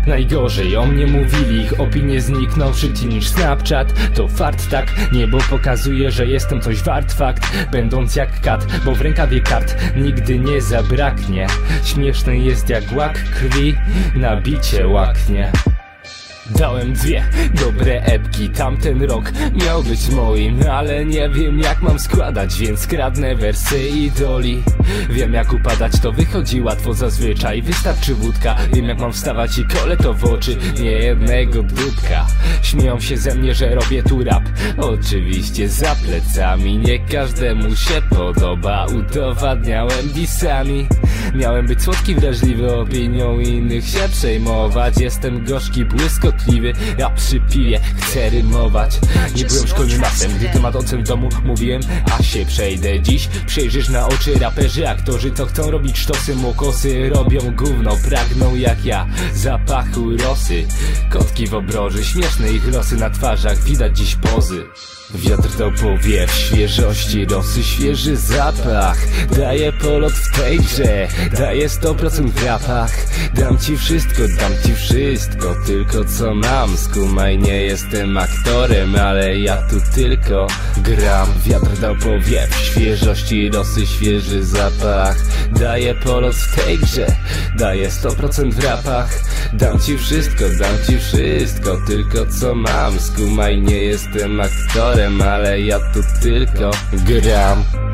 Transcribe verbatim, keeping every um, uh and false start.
Najgorzej o mnie mówili, ich opinie znikną szybciej niż Snapchat. To fart, tak, niebo pokazuje, że jestem coś wart. Fakt, będąc jak kat, bo w rękawie kart nigdy nie zabraknie. Śmieszny jest jak łak krwi, na bicie łaknie. Dałem dwie dobre epki, tamten rok miał być moim, ale nie wiem jak mam składać, więc kradnę wersy idoli. Wiem jak upadać, to wychodzi łatwo zazwyczaj, wystarczy wódka. Wiem jak mam wstawać i kole to w oczy, nie jednego dupka. Śmieją się ze mnie, że robię tu rap, oczywiście za plecami. Nie każdemu się podoba, udowadniałem disami. Miałem być słodki, wrażliwy, opinią innych się przejmować. Jestem gorzki, błyskotliwy, ja przy piwie chcę rymować. Nie byłem szkolnym masem, gdy temat ocen w domu mówiłem, a się przejdę dziś. Przejrzysz na oczy raperzy, aktorzy to chcą robić sztosy, mokosy robią gówno, pragną jak ja zapachu rosy. Kotki w obroży, śmieszne ich losy na twarzach, widać dziś pozy. Wiatr dał powiew świeżości, rosy, świeży zapach. Daję polot w tej grze, daję sto procent w rapach. Dam ci wszystko, dam ci wszystko, tylko co mam. Skumaj, nie jestem aktorem, ale ja tu tylko gram. Wiatr dał powiew świeżości, rosy, świeży zapach. Daję polot w tej grze, daję sto procent w rapach. Dam ci wszystko, dam ci wszystko, tylko co mam. Skumaj, nie jestem aktorem, ale ja tu tylko gram.